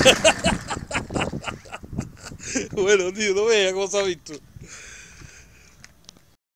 Bueno, tío, no veas cómo se ha visto.